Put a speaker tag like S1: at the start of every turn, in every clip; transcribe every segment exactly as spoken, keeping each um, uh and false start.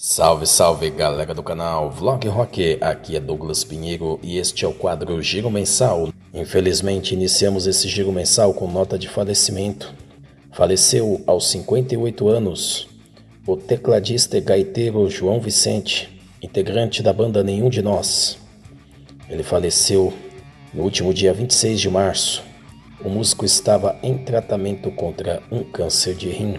S1: Salve, salve galera do canal Vlog Rock, aqui é Douglas Pinheiro e este é o quadro Giro Mensal. Infelizmente iniciamos esse giro mensal com nota de falecimento. Faleceu aos cinquenta e oito anos o tecladista e gaiteiro João Vicente, integrante da banda Nenhum de Nós. Ele faleceu no último dia vinte e seis de março. O músico estava em tratamento contra um câncer de rim.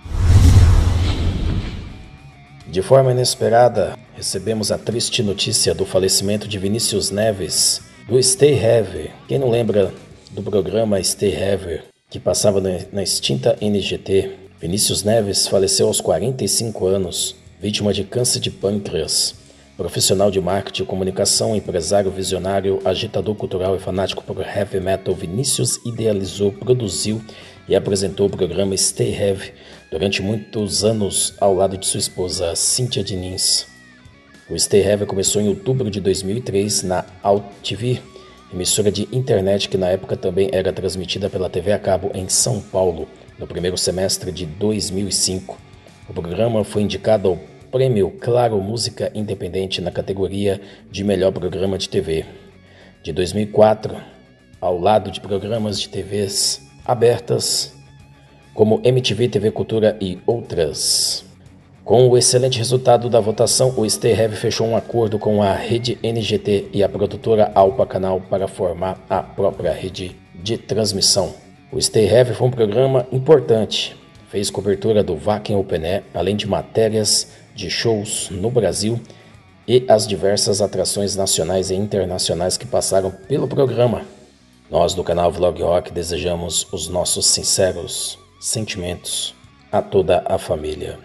S1: De forma inesperada, recebemos a triste notícia do falecimento de Vinícius Neves, do Stay Heavy. Quem não lembra do programa Stay Heavy, que passava na extinta N G T? Vinícius Neves faleceu aos quarenta e cinco anos, vítima de câncer de pâncreas. Profissional de marketing e comunicação, empresário visionário, agitador cultural e fanático por heavy metal, Vinícius idealizou, produziu e apresentou o programa Stay Heavy durante muitos anos ao lado de sua esposa Cíntia Diniz. O Stay Heavy começou em outubro de dois mil e três na Alt T V, emissora de internet que na época também era transmitida pela T V a cabo em São Paulo, no primeiro semestre de dois mil e cinco. O programa foi indicado ao Prêmio Claro Música Independente na categoria de Melhor Programa de T V. De dois mil e quatro, ao lado de programas de T Vs abertas, como M T V, T V Cultura e outras. Com o excelente resultado da votação, o Stay Heavy fechou um acordo com a rede N G T e a produtora Alpa Canal para formar a própria rede de transmissão. O Stay Heavy foi um programa importante. Fez cobertura do Wacken Open Air, além de matérias de shows no Brasil e as diversas atrações nacionais e internacionais que passaram pelo programa. Nós do canal Vlog Rock desejamos os nossos sinceros sentimentos a toda a família.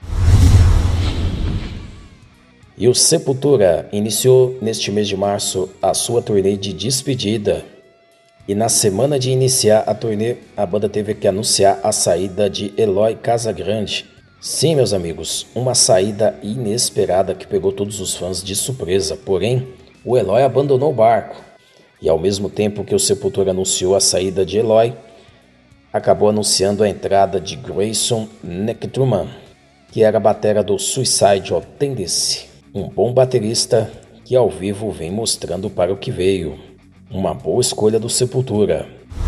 S1: E o Sepultura iniciou neste mês de março a sua turnê de despedida. E na semana de iniciar a turnê, a banda teve que anunciar a saída de Eloy Casagrande. Sim, meus amigos, uma saída inesperada que pegou todos os fãs de surpresa. Porém, o Eloy abandonou o barco. E ao mesmo tempo que o Sepultura anunciou a saída de Eloy, acabou anunciando a entrada de Grayson Necktruman, que era a batera do Suicidal Tendency, um bom baterista que ao vivo vem mostrando para o que veio. Uma boa escolha do Sepultura.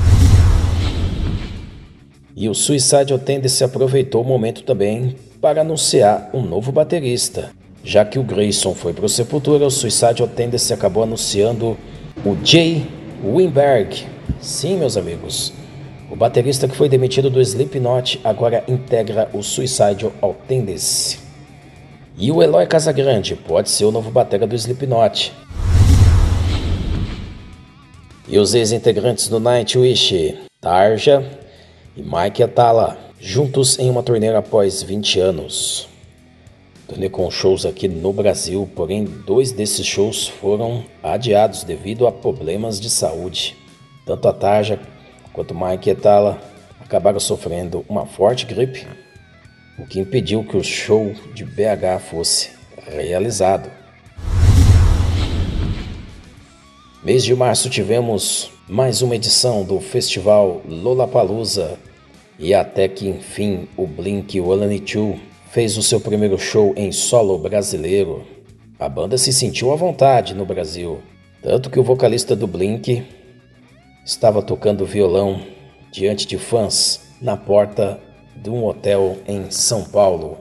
S1: E o Suicidal Tendency aproveitou o momento também para anunciar um novo baterista. Já que o Grayson foi para o Sepultura, o Suicidal Tendency acabou anunciando o Jay Weinberg. Sim, meus amigos, o baterista que foi demitido do Slipknot agora integra o Suicidal Tendency. E o Eloy Casagrande pode ser o novo batera do Slipknot. E os ex-integrantes do Nightwish, Tarja e Mike Atala, juntos em uma turnê após vinte anos. Turnê com shows aqui no Brasil, porém dois desses shows foram adiados devido a problemas de saúde. Tanto a Tarja quanto Mike Atala acabaram sofrendo uma forte gripe, o que impediu que o show de B H fosse realizado. Mês de março tivemos mais uma edição do festival Lollapalooza e até que enfim o Blink cento e oitenta e dois fez o seu primeiro show em solo brasileiro. A banda se sentiu à vontade no Brasil, tanto que o vocalista do Blink estava tocando violão diante de fãs na porta de um hotel em São Paulo.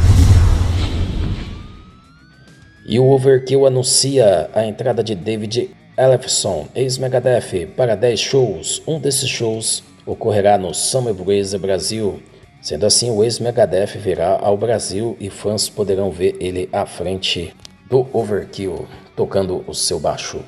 S1: E o Overkill anuncia a entrada de David Ellefson, ex-Megadeth, para dez shows. Um desses shows ocorrerá no Summer Breeze Brasil. Sendo assim, o ex-Megadeth virá ao Brasil e fãs poderão ver ele à frente do Overkill, tocando o seu baixo.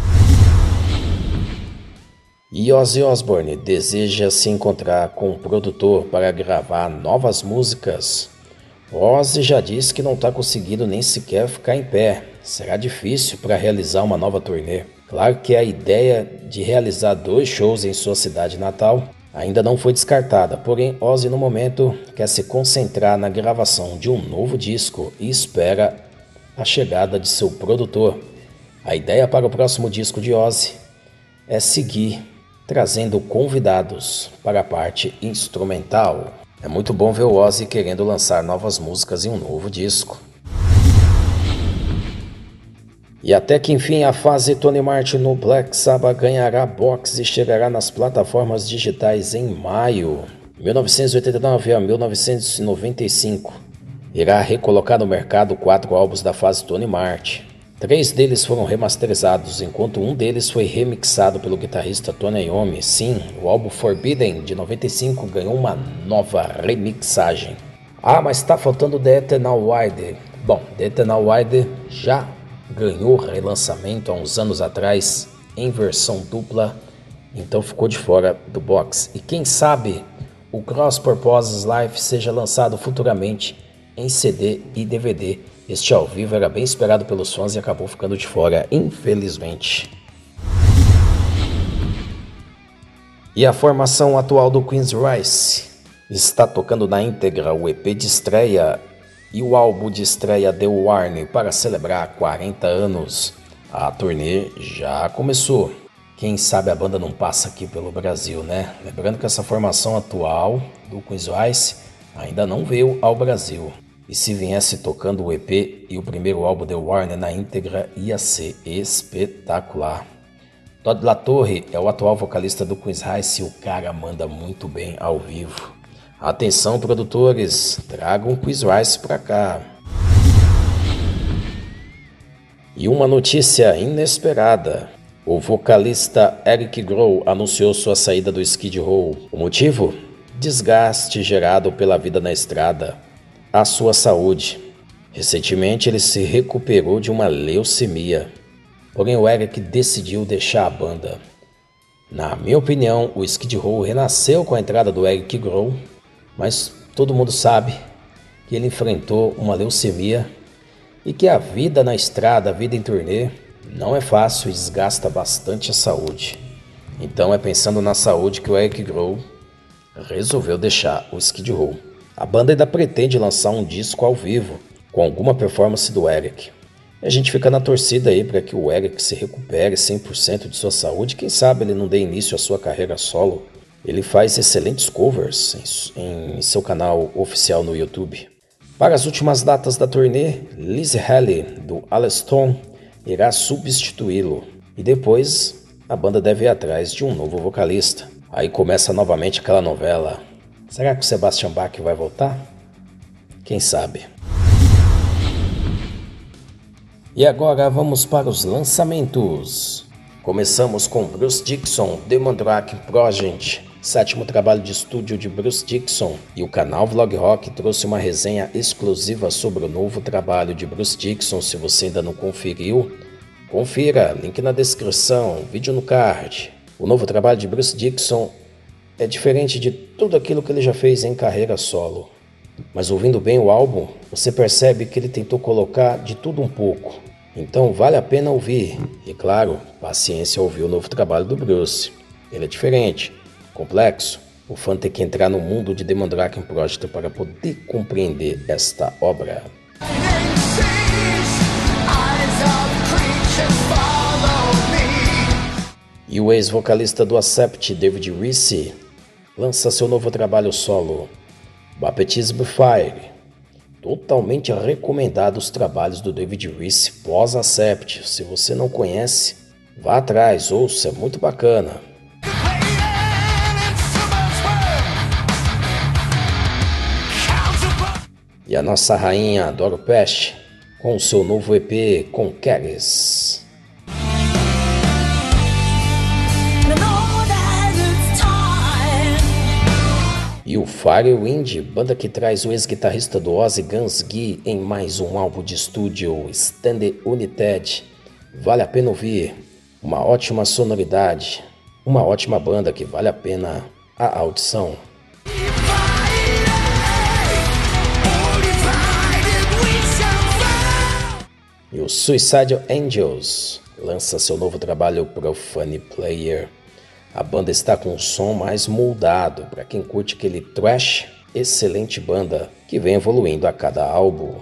S1: E Ozzy Osbourne deseja se encontrar com um produtor para gravar novas músicas. Ozzy já disse que não está conseguindo nem sequer ficar em pé. Será difícil para realizar uma nova turnê. Claro que a ideia de realizar dois shows em sua cidade natal ainda não foi descartada, porém Ozzy no momento quer se concentrar na gravação de um novo disco e espera a chegada de seu produtor. A ideia para o próximo disco de Ozzy é seguir trazendo convidados para a parte instrumental. É muito bom ver o Ozzy querendo lançar novas músicas em um novo disco. E até que enfim a fase Tony Martin no Black Sabbath ganhará box e chegará nas plataformas digitais em maio. mil novecentos e oitenta e nove a mil novecentos e noventa e cinco irá recolocar no mercado quatro álbuns da fase Tony Martin. Três deles foram remasterizados, enquanto um deles foi remixado pelo guitarrista Tony Iommi. Sim, o álbum Forbidden de noventa e cinco ganhou uma nova remixagem. Ah, mas tá faltando The Eternal Wilder. Bom, The Eternal Wilder já ganhou relançamento há uns anos atrás em versão dupla, então ficou de fora do box. E quem sabe o Cross Purposes Live seja lançado futuramente em C D e D V D. Este ao vivo era bem esperado pelos fãs e acabou ficando de fora, infelizmente. E a formação atual do Queen's Rice está tocando na íntegra o E P de estreia e o álbum de estreia The Warning para celebrar quarenta anos. A turnê já começou. Quem sabe a banda não passa aqui pelo Brasil, né? Lembrando que essa formação atual do Queen's Rice ainda não veio ao Brasil. E se viesse tocando o E P e o primeiro álbum The Warning na íntegra, ia ser espetacular. Todd La Torre é o atual vocalista do Queen's Rice e o cara manda muito bem ao vivo. Atenção, produtores, tragam Queen's Rice pra cá. E uma notícia inesperada. O vocalista Eric Grohl anunciou sua saída do Skid Row. O motivo? Desgaste gerado pela vida na estrada. A sua saúde. Recentemente ele se recuperou de uma leucemia. Porém o Eric decidiu deixar a banda. Na minha opinião, o Skid Row renasceu com a entrada do Eric Grohl. Mas todo mundo sabe que ele enfrentou uma leucemia e que a vida na estrada, a vida em turnê, não é fácil e desgasta bastante a saúde. Então é pensando na saúde que o Eric Grohl resolveu deixar o Skid Row. A banda ainda pretende lançar um disco ao vivo com alguma performance do Eric. E a gente fica na torcida aí para que o Eric se recupere cem por cento de sua saúde. Quem sabe ele não dê início à sua carreira solo. Ele faz excelentes covers em, em seu canal oficial no YouTube. Para as últimas datas da turnê, Lizzie Halley, do Aleston, irá substituí-lo. E depois, a banda deve ir atrás de um novo vocalista. Aí começa novamente aquela novela. Será que o Sebastian Bach vai voltar? Quem sabe? E agora vamos para os lançamentos. Começamos com Bruce Dickinson, The Mandrake Project, sétimo trabalho de estúdio de Bruce Dickinson, e o canal Vlog Rock trouxe uma resenha exclusiva sobre o novo trabalho de Bruce Dickinson. Se você ainda não conferiu, confira, link na descrição, vídeo no card. O novo trabalho de Bruce Dickinson é diferente de tudo aquilo que ele já fez em carreira solo. Mas ouvindo bem o álbum, você percebe que ele tentou colocar de tudo um pouco. Então vale a pena ouvir. E claro, paciência ao ouvir o novo trabalho do Bruce. Ele é diferente, complexo. O fã tem que entrar no mundo de The Mandrake Project para poder compreender esta obra. E o ex-vocalista do Accept, David Reese, lança seu novo trabalho solo, Baptism Fire. Totalmente recomendado os trabalhos do David Reese pós-Accept. Se você não conhece, vá atrás, ouça, é muito bacana. E a nossa rainha Doro Pesch com o seu novo E P Conqueres. E o Firewind, banda que traz o ex-guitarrista do Ozzy, Guns Guy, em mais um álbum de estúdio, Stand United. Vale a pena ouvir, uma ótima sonoridade, uma ótima banda que vale a pena a audição. E o Suicidal Angels lança seu novo trabalho Profane Player. A banda está com um som mais moldado para quem curte aquele thrash, excelente banda que vem evoluindo a cada álbum.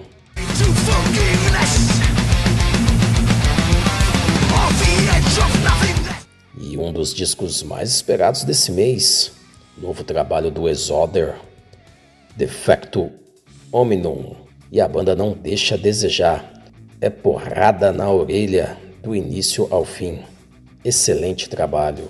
S1: E um dos discos mais esperados desse mês, novo trabalho do Exoder, Defecto Hominum. E a banda não deixa a desejar, é porrada na orelha. do início ao fim. Excelente trabalho.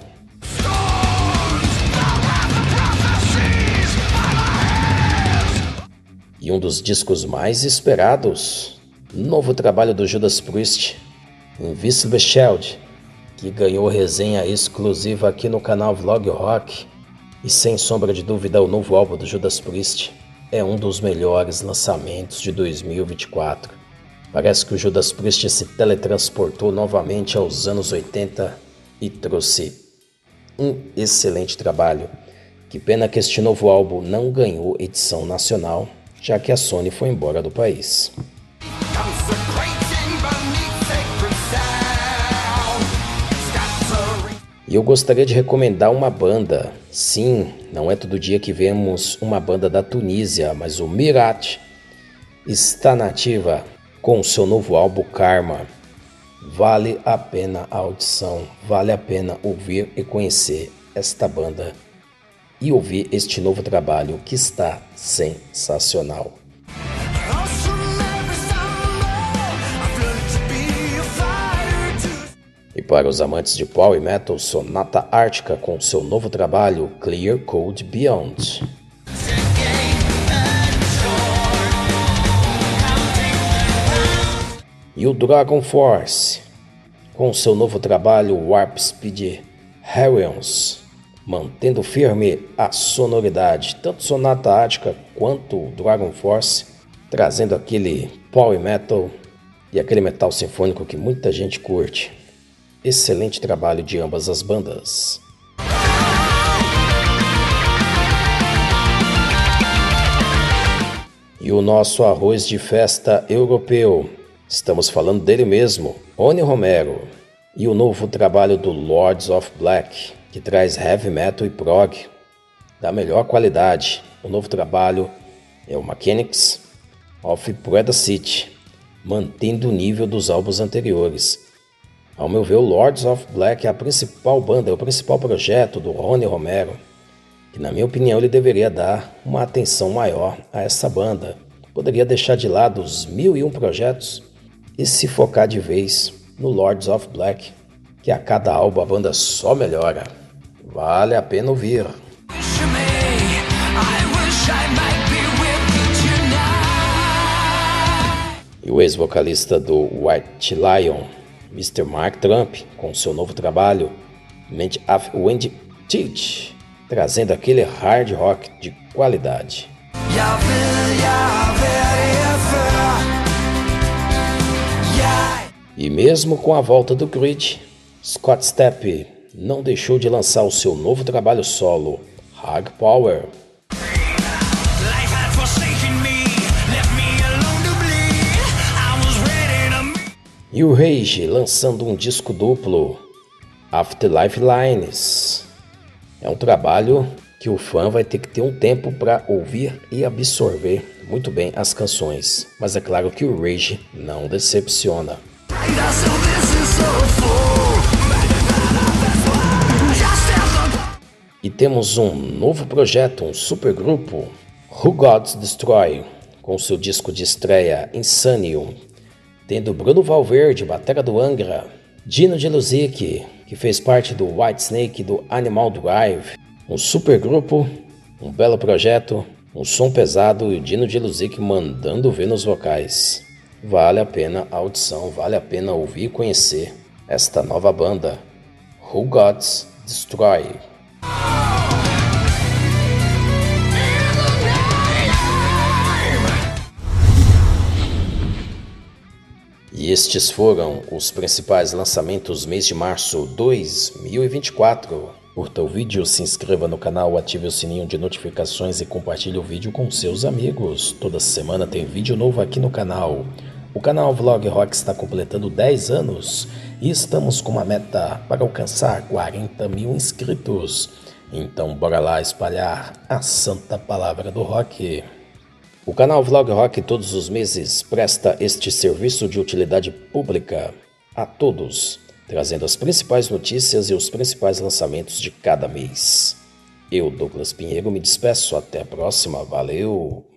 S1: E um dos discos mais esperados, novo trabalho do Judas Priest, Invisible Shield, que ganhou resenha exclusiva aqui no canal Vlog Rock. E sem sombra de dúvida, o novo álbum do Judas Priest é um dos melhores lançamentos de dois mil e vinte e quatro. Parece que o Judas Priest se teletransportou novamente aos anos oitenta e trouxe um excelente trabalho. Que pena que este novo álbum não ganhou edição nacional, já que a Sony foi embora do país. E eu gostaria de recomendar uma banda. Sim, não é todo dia que vemos uma banda da Tunísia, mas o Mirat está na ativa com o seu novo álbum Karma. Vale a pena a audição, vale a pena ouvir e conhecer esta banda e ouvir este novo trabalho que está sensacional. E para os amantes de Power Metal, Sonata Ártica com seu novo trabalho Clear Code Beyond. E o Dragon Force com seu novo trabalho Warp Speed Hellions, mantendo firme a sonoridade, tanto Sonata Ártica quanto o Dragon Force, trazendo aquele Power Metal e aquele metal sinfônico que muita gente curte. Excelente trabalho de ambas as bandas. E o nosso arroz de festa europeu, estamos falando dele mesmo, Ronnie Romero, e o novo trabalho do Lords of Black, que traz heavy metal e prog da melhor qualidade. O novo trabalho é o Mechanics of Breda City, mantendo o nível dos álbuns anteriores. Ao meu ver, o Lords of Black é a principal banda, é o principal projeto do Ronnie Romero, que na minha opinião ele deveria dar uma atenção maior a essa banda. Poderia deixar de lado os mil e um projetos e se focar de vez no Lords of Black, que a cada álbum a banda só melhora. Vale a pena ouvir. E o ex-vocalista do White Lion, mister Mark Trump, com seu novo trabalho, Mind of Wind Teach, trazendo aquele hard rock de qualidade. E mesmo com a volta do Creed, Scott Stapp não deixou de lançar o seu novo trabalho solo, Hard Power. E o Rage lançando um disco duplo, Afterlife Lines. É um trabalho que o fã vai ter que ter um tempo para ouvir e absorver muito bem as canções. Mas é claro que o Rage não decepciona. E temos um novo projeto, um supergrupo, Who Gods Destroy, com seu disco de estreia, Insanium, tendo Bruno Valverde, batera do Angra, Dino de Luzic, que fez parte do Whitesnake do Animal Drive, um supergrupo, um belo projeto, um som pesado e o Dino de Luzic mandando ver nos vocais. Vale a pena a audição, vale a pena ouvir e conhecer esta nova banda, Who Gods Destroy. E estes foram os principais lançamentos mês de março dois mil e vinte e quatro. Curta o vídeo, se inscreva no canal, ative o sininho de notificações e compartilhe o vídeo com seus amigos. Toda semana tem vídeo novo aqui no canal. O canal Vlog Rock está completando dez anos e estamos com uma meta para alcançar quarenta mil inscritos. Então bora lá espalhar a santa palavra do rock. O canal Vlog Rock todos os meses presta este serviço de utilidade pública a todos, trazendo as principais notícias e os principais lançamentos de cada mês. Eu, Douglas Pinheiro, me despeço. Até a próxima. Valeu!